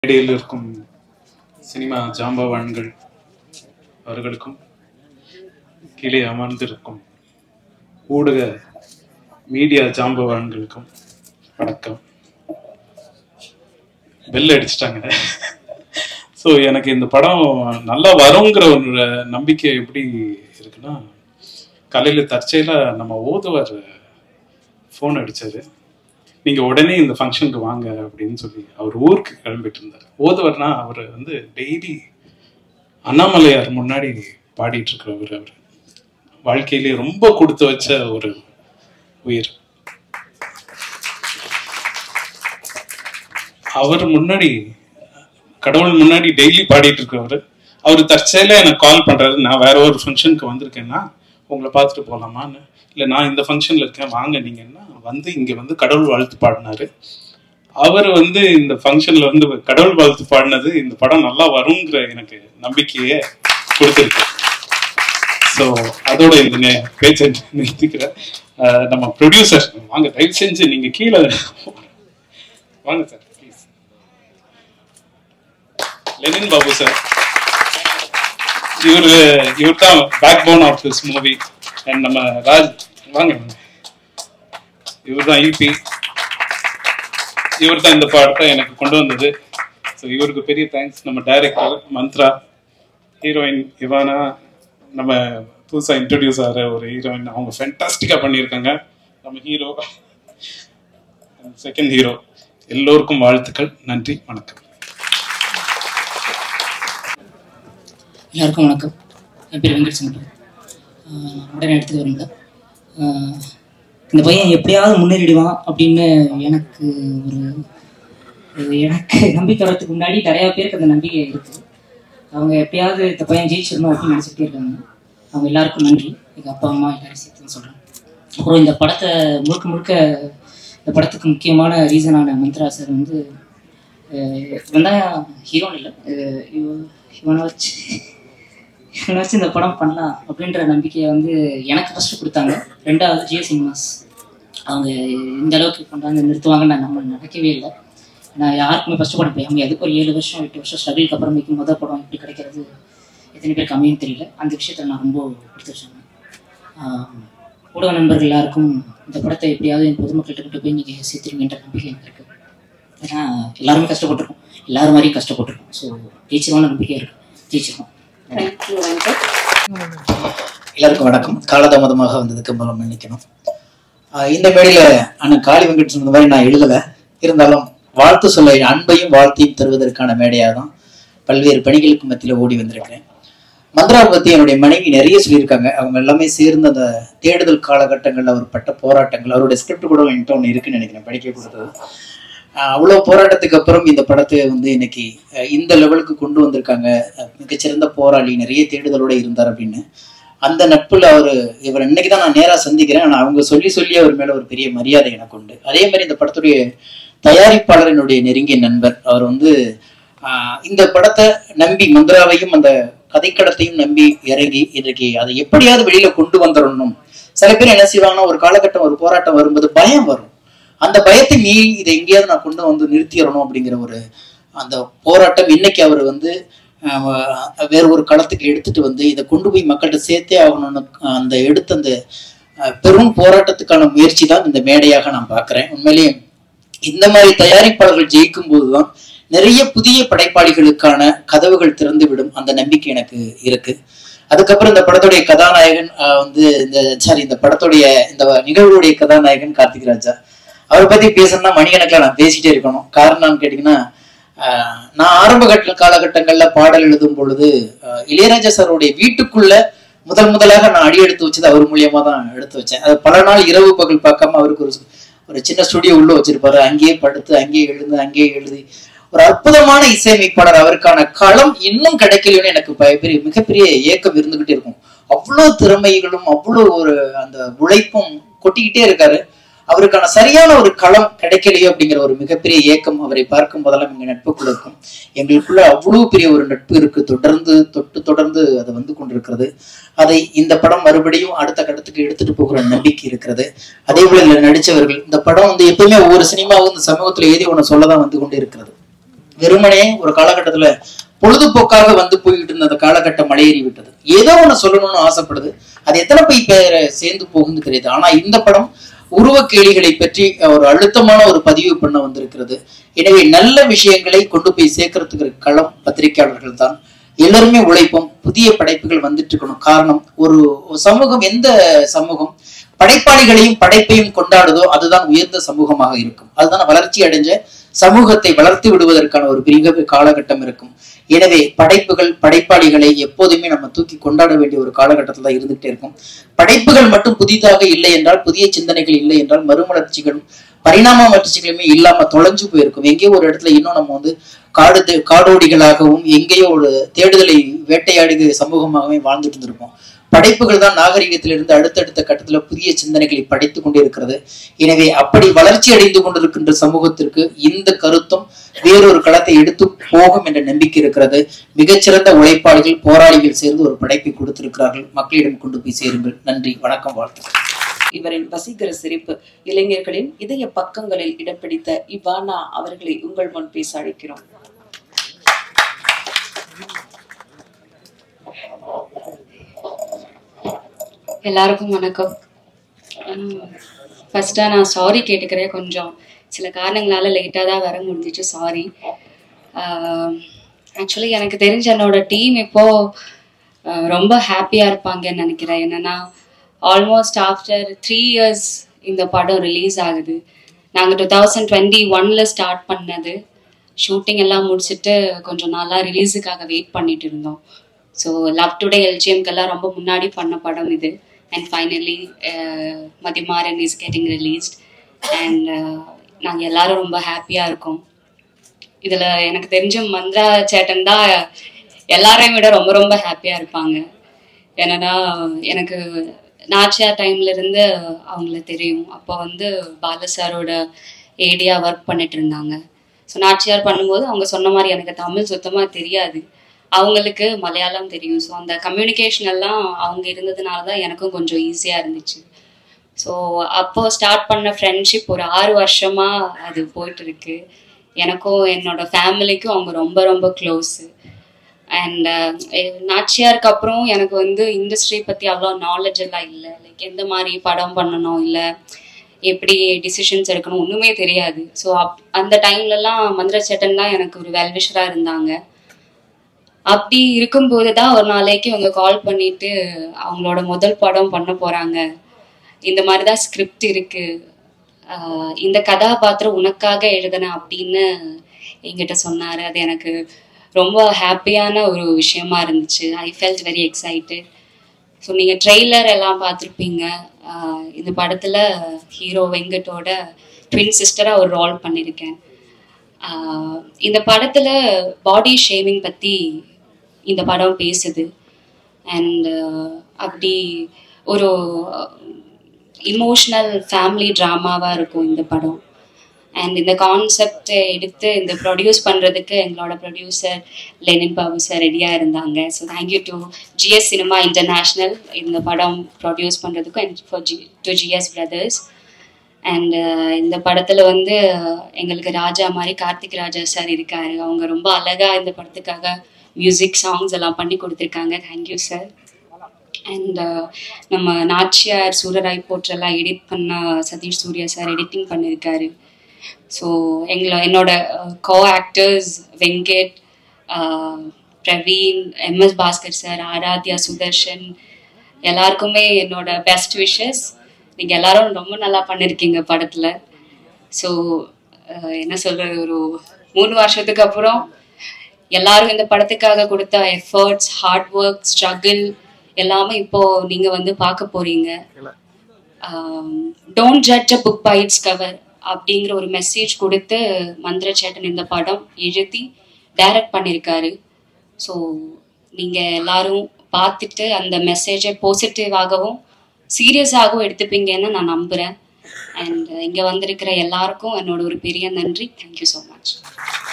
மேடையில் இருக்கும் சினிமா ஜாம்பவான்கள் அவர்களுக்கும் கீழே அமர்ந்திருக்கும் ஊடக மீடியா ஜாம்பவான்களுக்கும் வணக்கம். பெல் அடிச்சிட்டாங்க. ஸோ எனக்கு இந்த படம் நல்லா வருங்கிற ஒரு நம்பிக்கை எப்படி இருக்குன்னா, காலையில் தற்செயலாக நம்ம ஓதுவார் ஃபோன் அடித்தார். நீங்கள் உடனே இந்த ஃபங்க்ஷனுக்கு வாங்க அப்படின்னு சொல்லி அவர் ஊருக்கு கிளம்பிட்டு இருந்தார். ஓதுவர்னா அவர் வந்து டெய்லி அண்ணாமலையார் முன்னாடி பாடிட்டு இருக்கிறவர். அவர் வாழ்க்கையிலே ரொம்ப கொடுத்து வச்ச ஒரு உயிர். அவர் முன்னாடி, கடவுள் முன்னாடி டெய்லி பாடிட்டு இருக்கிறவர். அவர் தற்செயல எனக்கு கால் பண்றாரு, நான் வேற ஒரு ஃபங்க்ஷனுக்கு வந்திருக்கேன்னா உங்களை பார்த்துட்டு போகலாமான்னு. இல்லை, நான் இந்த ஃபங்க்ஷன்ல இருக்கேன், வாங்க நீங்கன்னா வந்து இங்க வந்து கடவுள் வாழ்த்து பாடினாரு. அவர் வந்து இந்த ஃபங்க்ஷன்ல வந்து கடவுள் வாழ்த்து பாடினது இந்த படம் நல்லா வருங்கிற எனக்கு நம்பிக்கையே கொடுத்துருக்கு. ஸோ அதோட இந்த பேச்சை நிறுத்திக்கிறேன். நம்ம ப்ரொடியூசர் வாங்க, தயவு செஞ்சு நீங்க கீழே வாங்க sir please. Lenin Babu sir, இவர் தான் backbone of this movie. And நம்ம ராஜ் வாங்க, இவர் தான் ஈபி. இவர் தான் இந்த படத்தை எனக்கு கொண்டு வந்தது. ஸோ இவருக்கு பெரிய தேங்க்ஸ். நம்ம டைரக்டர் மந்த்ரா, ஹீரோயின் இவானா, நம்ம புதுசாக இன்ட்ரடியூஸ் ஆகிற ஒரு ஹீரோயின், அவங்க ஃபேண்டாஸ்டிக்காக பண்ணியிருக்காங்க. நம்ம ஹீரோ, செகண்ட் ஹீரோ, எல்லோருக்கும் வாழ்த்துக்கள். நன்றி, வணக்கம். எல்லாருக்கும் வணக்கம். என் பேர் வெங்கட் சங்கர். உடனே எடுத்துட்டு வரீங்களா? இந்த பையன் எப்படியாவது முன்னேறிடுவான் அப்படின்னு எனக்கு நம்பிக்கை வரதுக்கு முன்னாடி நிறையா பேருக்கு அந்த நம்பிக்கை இருக்குது. அவங்க எப்படியாவது இந்த பையன் ஜெயிச்சிடணும் அப்படின்னு நினச்சிட்டே இருக்காங்க. அவங்க எல்லாருக்கும் நன்றி. எங்கள் அப்பா அம்மா எல்லாரும் சேர்த்துன்னு சொல்கிறேன். அப்புறம் இந்த படத்தை முழுக்க இந்த படத்துக்கு முக்கியமான ரீசனான மந்த்ரா சார் வந்து இவன் தான் ஹீரோன் இல்லை, இவனை வச்சு இந்த படம் பண்ணலாம் அப்படின்ற நம்பிக்கையை வந்து எனக்கு ஃபஸ்ட்டு கொடுத்தாங்க. ரெண்டாவது ஜியோ சினிமாஸ், அவங்க இந்த அளவுக்கு கொண்டாந்து நிறுத்துவாங்கன்னு நம்ம நினைக்கவே இல்லை. நான் யாருக்குமே ஃபஸ்ட்டு படம் போய் அவங்க எதுக்கு ஒரு 7 வருஷம் 8 வருஷம் ஸ்ட்ரகிளுக்கு அப்புறமேக்கு முதல் படம் இப்படி கிடைக்கிறது எத்தனை பேருக்கு அமையும் தெரியல. அந்த விஷயத்தில் நான் ரொம்ப கொடுத்து வச்சேன். ஊடக நண்பர்கள் எல்லாருக்கும் இந்த படத்தை எப்படியாவது என் பொதுமக்கள்கிட்ட கொண்டு போய் நீங்கள் சேர்த்துருங்கன்ற நம்பிக்கை எனக்கு இருக்குது. ஏன்னா எல்லாருமே கஷ்டப்பட்டுருக்கோம், எல்லாரும் மாதிரியும் கஷ்டப்பட்டுருக்கோம். ஸோ ஜெயிச்சிருவான நம்பிக்கை இருக்குது, ஜெயிச்சிருக்கோம். எல்லாருக்கும் வணக்கம். காலதாமதமாக வந்ததுக்கு மூலம் மன்னிக்கணும். இந்த மேடையில அண்ணன் காளி வெங்கட் சொன்ன மாதிரி நான் எழுதலை, இருந்தாலும் வாழ்த்து சொல்ல அன்பையும் வாழ்த்தையும் தருவதற்கான மேடையாக தான் பல்வேறு பணிகளுக்கு மத்தியில் ஓடி வந்திருக்கிறேன். மந்த்ராவை பற்றி என்னுடைய மனைவி நிறைய சொல்லியிருக்காங்க. அவங்க எல்லாமே சேர்ந்து அந்த தேடுதல் காலகட்டங்களில் அவர் பட்ட போராட்டங்கள், அவருடைய ஸ்கிரிப்ட் கூட என்கிட்ட ஒன்று இருக்குன்னு நினைக்கிறேன், படிக்க கொடுத்தது. அவ்வளோ போராட்டத்துக்கு அப்புறம் இந்த படத்தை வந்து இன்னைக்கு இந்த லெவலுக்கு கொண்டு வந்திருக்காங்க. மிகச்சிறந்த போராளி, நிறைய தேடுதலோடு இருந்தார் அப்படின்னு. அந்த நட்புல இவர் இன்னைக்கு தான் நான் நேராக சந்திக்கிறேன். ஆனால் அவங்க சொல்லி அவர் மேலே ஒரு பெரிய மரியாதை எனக்கு உண்டு. அதே மாதிரி இந்த படத்துடைய தயாரிப்பாளரினுடைய நெருங்கிய நண்பர். அவர் வந்து இந்த படத்தை நம்பி, மந்த்ராவையும் அந்த கதைக்கடத்தையும் நம்பி இறங்கி இன்றைக்கு அதை எப்படியாவது வெளியில கொண்டு வந்துடணும். சில பேர் என்ன செய்வாங்கன்னா, ஒரு காலகட்டம் ஒரு போராட்டம் வரும்போது பயம் வரும். அந்த பயத்தை மீறி இதை எங்கேயாவது நான் கொண்டு வந்து நிறுத்திடணும் அப்படிங்கிற அந்த போராட்டம் இன்னைக்கு அவர் வந்து வேற ஒரு களத்துக்கு எடுத்துட்டு வந்து இதை கொண்டு போய் மக்கள்கிட்ட சேர்த்தே ஆகணும்னு அந்த எடுத்த அந்த பெரும் போராட்டத்துக்கான முயற்சி தான் இந்த மேடையாக நான் பார்க்குறேன். உண்மையிலேயே இந்த மாதிரி தயாரிப்பாளர்கள் ஜெயிக்கும் போதுதான் நிறைய புதிய படைப்பாளிகளுக்கான கதவுகள் திறந்து விடும். அந்த நம்பிக்கை எனக்கு இருக்கு. அதுக்கப்புறம் இந்த படத்துடைய கதாநாயகன் இந்த படத்துடைய இந்த நிகழ்வுடைய கதாநாயகன் கார்த்திக் ராஜா. அவரை பத்தி பேசணும்னா மணிக்கணக்கில் நான் பேசிட்டே இருக்கணும். காரணம்னு கேட்டீங்கன்னா, நான் ஆரம்ப காலகட்டங்கள்ல பாடல் எழுதும் பொழுது இளையராஜா சாருடைய வீட்டுக்குள்ள முதலாக நான் அடி எடுத்து வச்சது அவர் மூலியமா தான் எடுத்து வச்சேன். அது பல நாள் இரவு பகல் பார்க்காம அவருக்கு ஒரு சின்ன ஸ்டுடியோ உள்ள வச்சிருப்பாரு. அங்கேயே படுத்து, அங்கேயே எழுதி ஒரு அற்புதமான இசையமைப்பாளர். அவருக்கான களம் இன்னும் கிடைக்கலன்னு எனக்கு மிகப்பெரிய ஏக்கம் இருந்துகிட்டே இருக்கும். அவ்வளவு திறமைகளும் அவ்வளவு அந்த உழைப்பும் கொட்டிக்கிட்டே இருக்காரு. அவருக்கான சரியான ஒரு களம் கிடைக்கலையோ அப்படிங்கிற ஒரு மிகப்பெரிய ஏக்கம் அவரை பார்க்கும் போதெல்லாம் எங்க நட்புக்குள்ள இருக்கும். எங்களுக்குள்ள அவ்வளவு பெரிய ஒரு நட்பு இருக்கு. தொடர்ந்து அது வந்து கொண்டிருக்கிறது. அதை இந்த படம் மறுபடியும் அடுத்த கட்டத்துக்கு எடுத்துட்டு போகிற நம்பிக்கை இருக்கிறது. அதே போல இதுல நடிச்சவர்கள், இந்த படம் வந்து எப்பவுமே ஒவ்வொரு சினிமாவும் இந்த சமூகத்துல ஏதோ ஒண்ணு சொல்லதான் வந்து கொண்டே இருக்கிறது. வெறுமனே ஒரு காலகட்டத்துல பொழுதுபோக்காக வந்து போய்கிட்டு இருந்த அந்த காலகட்டம் மலையேறி விட்டது. ஏதோ ஒண்ணு சொல்லணும்னு ஆசைப்படுது, அது எத்தனை பேரை சேர்ந்து போகுன்னு தெரியுது. ஆனா இந்த படம் உருவ கேலிகளை பற்றி ஒரு அழுத்தமான ஒரு பதிவு பண்ண வந்திருக்கிறது. எனவே நல்ல விஷயங்களை கொண்டு போய் சேர்க்கறதுக்கு களம் பத்திரிகையாளர்கள் தான். எல்லாருமே உழைப்போம், புதிய படைப்புகள் வந்துட்டு இருக்கணும். காரணம், ஒரு சமூகம் எந்த சமூகம் படைப்பாளிகளையும் படைப்பையும் கொண்டாடுதோ அதுதான் உயர்ந்த சமூகமாக இருக்கும். அதுதான் வளர்ச்சி அடைஞ்ச சமூகத்தை வளர்த்து விடுவதற்கான ஒரு பெரிய காலகட்டம் இருக்கும். எனவே படைப்புகள் படைப்பாளிகளை எப்போதுமே நம்ம தூக்கி கொண்டாட வேண்டிய ஒரு காலகட்டத்தில் தான் இருந்துகிட்டே இருக்கும். படைப்புகள் மட்டும் புதிதாக இல்லை என்றால், புதிய சிந்தனைகள் இல்லை என்றால் மறுமலர்ச்சிகளும் பரிணாம வளர்ச்சிகளுமே இல்லாம தொலைஞ்சு போயிருக்கும். எங்கேயோ ஒரு இடத்துல இன்னும் நம்ம வந்து காடோடிகளாகவும் எங்கேயோ ஒரு தேடுதலை வேட்டையாடுகிற சமூகமாகவே வாழ்ந்துட்டு இருந்திருப்போம். படைப்புகள் தான் நாகரிகத்திலிருந்து அடுத்தடுத்த கட்டத்துல புதிய சிந்தனைகளை படைத்துக் கொண்டே இருக்கிறது. எனவே அப்படி வளர்ச்சி அடைந்து கொண்டிருக்கின்ற சமூகத்திற்கு இந்த கருத்தும் வேறொரு களத்தை எடுத்து போகும் என்ற நம்பிக்கை இருக்கிறது. மிகச்சிறந்த உழைப்பாளிகள் போராளிகள் சேர்ந்து ஒரு படைப்பை கொடுத்திருக்கிறார்கள். மக்களிடம் கொண்டு போய் சேருங்கள். நன்றி, வணக்கம், வாழ்த்துக்கள். இவரின் வசீகர சிரிப்பு இளைஞர்களின் இதய பக்கங்களில் இடம் பிடித்த இவானா அவர்களை உங்கள் முன் பேச அழைக்கிறோம். எல்லாருக்கும் வணக்கம். ஃபர்ஸ்டா நான் சாரி கேட்டுக்கிறேன். கொஞ்சம் சில காரணங்களால லேட்டாக தான் வர முடிஞ்சிச்சு, சாரி. ஆக்சுவலி எனக்கு தெரிஞ்ச என்னோட டீம் இப்போ ரொம்ப ஹாப்பியாக இருப்பாங்கன்னு நினைக்கிறேன். என்னன்னா ஆல்மோஸ்ட் ஆஃப்டர் 3 years இந்த படம் ரிலீஸ் ஆகுது. நாங்கள் 2021 ஸ்டார்ட் பண்ணது. ஷூட்டிங் எல்லாம் முடிச்சுட்டு கொஞ்சம் நாளாக ரிலீஸுக்காக வெயிட் பண்ணிட்டு இருந்தோம். ஸோ லவ் டுடே எல்ஜிஎம்கெல்லாம் ரொம்ப முன்னாடி பண்ண படம் இது. And finally Mathimaran is getting released. And நாங்கள் எல்லாரும் ரொம்ப ஹாப்பியாக இருக்கோம். இதில் எனக்கு தெரிஞ்ச மந்த்ரா சேட்டன் தான் எல்லாரையும் விட ரொம்ப ரொம்ப ஹாப்பியாக இருப்பாங்க. ஏன்னா எனக்கு நாச்சியார் டைம்லேருந்து அவங்கள தெரியும். அப்போ வந்து பால சாரோட ஏடியாக ஒர்க் பண்ணிட்டு இருந்தாங்க. ஸோ நாச்சியார் பண்ணும்போது அவங்க சொன்ன மாதிரி எனக்கு தமிழ் சுத்தமாக தெரியாது, அவங்களுக்கு மலையாளம் தெரியும். ஸோ அந்த கம்யூனிகேஷன் எல்லாம் அவங்க இருந்ததுனால தான் எனக்கும் கொஞ்சம் ஈஸியாக இருந்துச்சு. ஸோ அப்போ ஸ்டார்ட் பண்ண ஃப்ரெண்ட்ஷிப் ஒரு 6 வருஷமாக அது போயிட்டு இருக்கு. எனக்கும் என்னோட ஃபேமிலிக்கும் அவங்க ரொம்ப ரொம்ப க்ளோஸு. அண்ட் நாச்சியாருக்கு அப்புறம் எனக்கு வந்து இண்டஸ்ட்ரி பற்றி அவ்வளோ நாலேஜ் எல்லாம் இல்லை. லைக் எந்த மாதிரி படம் பண்ணணும், இல்லை எப்படி டிசிஷன்ஸ் எடுக்கணும், ஒன்றுமே தெரியாது. ஸோ அந்த டைம்லலாம் மந்திர சேட்டன் தான் எனக்கு ஒரு வெல்விஷராக இருந்தாங்க. அப்படி இருக்கும்போது தான் ஒரு நாளைக்கு அவங்க கால் பண்ணிட்டு அவங்களோட முதல் படம் பண்ண போகிறாங்க, இந்த மாதிரி தான் ஸ்கிரிப்ட் இருக்குது, இந்த கதாபாத்திரம் உனக்காக எழுதினேன் அப்படின்னு என்கிட்ட சொன்னார். அது எனக்கு ரொம்ப ஹாப்பியான ஒரு விஷயமா இருந்துச்சு. I felt very excited. So நீங்கள் ட்ரெய்லர் எல்லாம் பார்த்துருப்பீங்க. இந்த படத்தில் ஹீரோ வெங்கட்டோட ட்வின் சிஸ்டராக ஒரு ரோல் பண்ணியிருக்கேன். இந்த படத்தில் பாடி ஷேமிங் பற்றி இந்த படம் பேசுது. அண்ட் அப்படி ஒரு இமோஷ்னல் ஃபேமிலி ட்ராமாவாக இருக்கும் இந்த படம். அண்ட் இந்த கான்செப்டை எடுத்து இந்த ப்ரொடியூஸ் பண்ணுறதுக்கு எங்களோட ப்ரொடியூசர் லெனின் பாபு சார் ரெடியாக இருந்தாங்க. So thank you to GS cinema international இந்த படம் ப்ரொடியூஸ் பண்ணுறதுக்கும் and to GS brothers. And இந்த படத்தில் வந்து எங்களுக்கு ராஜா மாதிரி கார்த்திக் ராஜா சார் இருக்காரு. அவங்க ரொம்ப அழகாக இந்த படத்துக்காக மியூசிக் சாங்ஸ் எல்லாம் பண்ணி கொடுத்துருக்காங்க. Thank you sir. அண்ட் நம்ம நாச்சியார் சூரராய் போற்றெல்லாம் எடிட் பண்ண சதீஷ் சூர்யா சார் எடிட்டிங் பண்ணியிருக்காரு. ஸோ என்னோட co actors Venkat, Praveen, MS Bhaskar sir, Aradhya, Sudharshan எல்லாருக்குமே என்னோட பெஸ்ட் விஷஸ். நீங்கள் எல்லாரும் ரொம்ப நல்லா பண்ணியிருக்கீங்க படத்தில். ஸோ என்ன சொல்கிறது, ஒரு 3 வருஷத்துக்கு அப்புறம் எல்லாரும் இந்த படத்துக்காக கொடுத்த எஃபர்ட்ஸ், ஹார்ட் ஒர்க், ஸ்ட்ரகிள் எல்லாமே இப்போது நீங்கள் வந்து பார்க்க போகிறீங்க. Don't judge a book by its cover அப்படிங்கிற ஒரு மெசேஜ் கொடுத்து மந்திர சேட்டன் இந்த படம் எழுதி டைரக்ட் பண்ணியிருக்காரு. ஸோ நீங்கள் எல்லாரும் பார்த்துட்டு அந்த மெசேஜை பாசிட்டிவாகவும் சீரியஸாகவும் எடுத்துப்பீங்கன்னு நான் நம்புகிறேன். அண்ட் இங்கே வந்திருக்கிற எல்லாருக்கும் என்னோட ஒரு பெரிய நன்றி. Thank you so much.